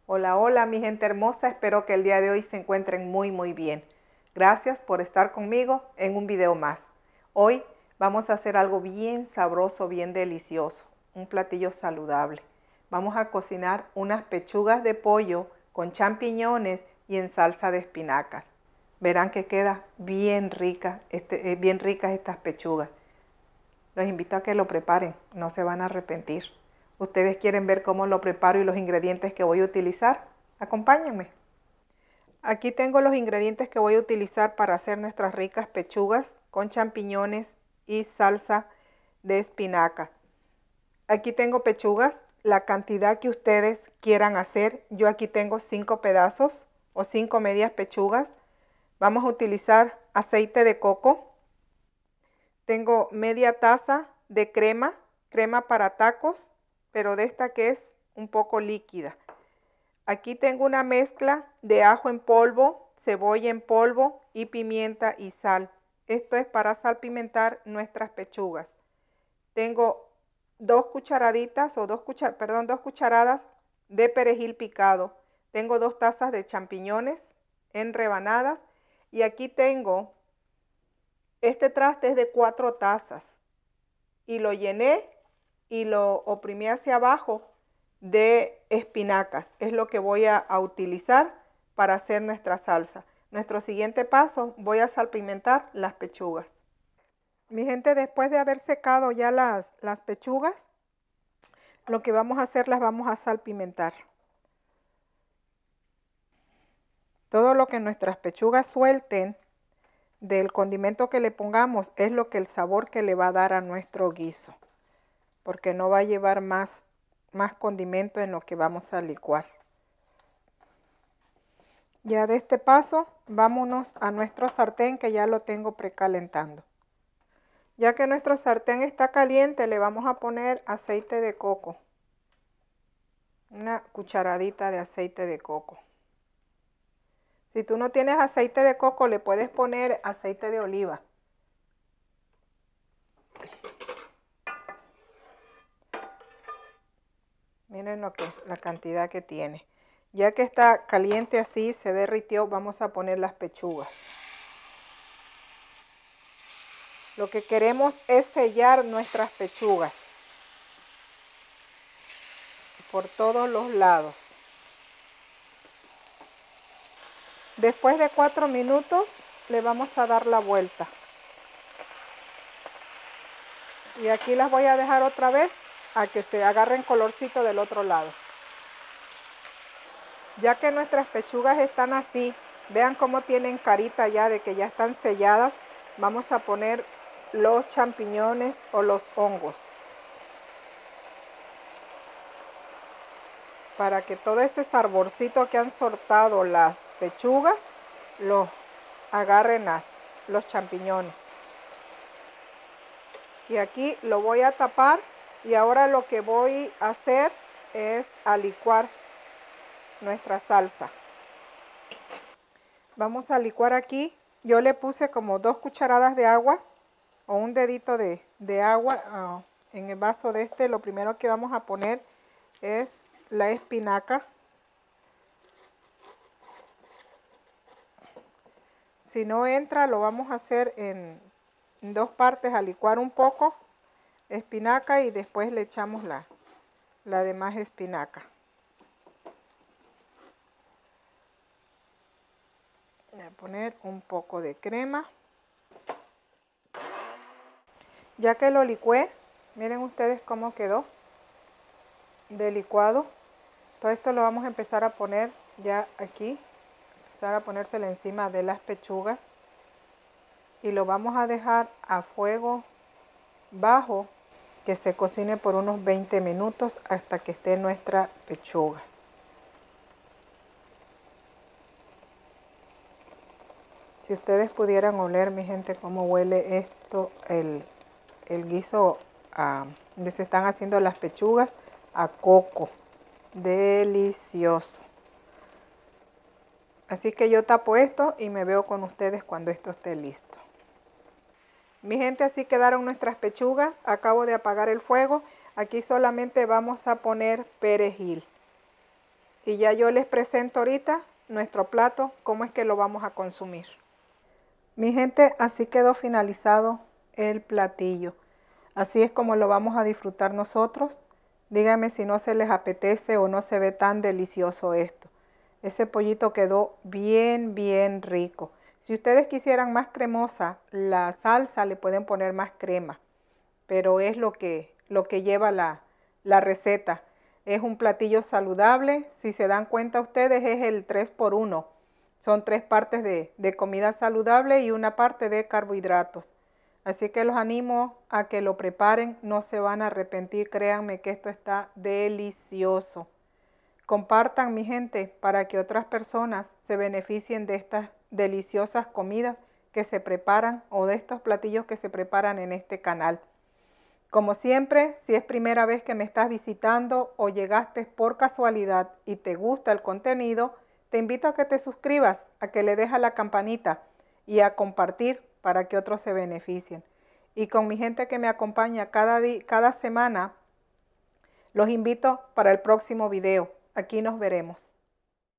Hola, hola mi gente hermosa, espero que el día de hoy se encuentren muy bien. Gracias por estar conmigo en un video más. Hoy vamos a hacer algo bien sabroso, bien delicioso, un platillo saludable. Vamos a cocinar unas pechugas de pollo con champiñones y en salsa de espinacas. Verán que queda bien rica, bien ricas estas pechugas. Los invito a que lo preparen, no se van a arrepentir. ¿Ustedes quieren ver cómo lo preparo y los ingredientes que voy a utilizar? Acompáñenme. Aquí tengo los ingredientes que voy a utilizar para hacer nuestras ricas pechugas con champiñones y salsa de espinaca. Aquí tengo pechugas, la cantidad que ustedes quieran hacer. Yo aquí tengo 5 pedazos o 5 medias pechugas. Vamos a utilizar aceite de coco. Tengo media taza de crema para tacos, pero de esta que es un poco líquida. Aquí tengo una mezcla de ajo en polvo, cebolla en polvo y pimienta y sal. Esto es para salpimentar nuestras pechugas. Tengo 2 cucharaditas o 2 cucharadas de perejil picado. Tengo 2 tazas de champiñones en rebanadas y aquí tengo este traste es de 4 tazas y lo llené y lo oprimí hacia abajo de espinacas. Es lo que voy a utilizar para hacer nuestra salsa. Nuestro siguiente paso, voy a salpimentar las pechugas. Mi gente, después de haber secado ya las pechugas, lo que vamos a hacer, las vamos a salpimentar. Todo lo que nuestras pechugas suelten del condimento que le pongamos es lo que el sabor que le va a dar a nuestro guiso, porque no va a llevar más condimento en lo que vamos a licuar. Ya de este paso, vámonos a nuestro sartén que ya lo tengo precalentando. Ya que nuestro sartén está caliente, le vamos a poner aceite de coco. Una cucharadita de aceite de coco. Si tú no tienes aceite de coco, le puedes poner aceite de oliva. Miren la cantidad que tiene. Ya que está caliente así, se derritió, vamos a poner las pechugas. Lo que queremos es sellar nuestras pechugas por todos los lados. Después de 4 minutos le vamos a dar la vuelta. Y aquí las voy a dejar otra vez a que se agarren colorcito del otro lado. Ya que nuestras pechugas están así, vean cómo tienen carita ya de que ya están selladas, vamos a poner los champiñones o los hongos. Para que todo ese saborcito que han soltado las pechugas, los agarren los champiñones. Y aquí lo voy a tapar y ahora lo que voy a hacer es a licuar nuestra salsa. Vamos a licuar aquí. Yo le puse como 2 cucharadas de agua o un dedito de agua en el vaso de este. Lo primero que vamos a poner es la espinaca. Si no entra, lo vamos a hacer en 2 partes, a licuar un poco espinaca y después le echamos la demás espinaca. Voy a poner un poco de crema. Ya que lo licué, miren ustedes cómo quedó de licuado. Todo esto lo vamos a empezar a poner ya aquí, empezar a ponérselo encima de las pechugas y lo vamos a dejar a fuego bajo que se cocine por unos 20 minutos hasta que esté nuestra pechuga. Si ustedes pudieran oler, mi gente, cómo huele esto, el guiso donde se están haciendo las pechugas, a coco. Delicioso. Así que yo tapo esto y me veo con ustedes cuando esto esté listo. Mi gente, así quedaron nuestras pechugas. Acabo de apagar el fuego. Aquí solamente vamos a poner perejil. y ya yo les presento ahorita nuestro plato, cómo es que lo vamos a consumir. Mi gente, así quedó finalizado el platillo. Así es como lo vamos a disfrutar nosotros. Díganme si no se les apetece o no se ve tan delicioso esto. Ese pollito quedó bien, bien rico. Si ustedes quisieran más cremosa la salsa, le pueden poner más crema, pero es lo que lleva la receta. Es un platillo saludable. Si se dan cuenta ustedes, es el 3 por 1. Son 3 partes de comida saludable y una parte de carbohidratos. Así que los animo a que lo preparen, no se van a arrepentir, créanme que esto está delicioso. Compartan, mi gente, para que otras personas se beneficien de estas deliciosas comidas que se preparan o de estos platillos que se preparan en este canal. Como siempre, si es primera vez que me estás visitando o llegaste por casualidad y te gusta el contenido, te invito a que te suscribas, a que le dejes a la campanita y a compartir para que otros se beneficien. Y con mi gente que me acompaña cada semana, los invito para el próximo video. Aquí nos veremos.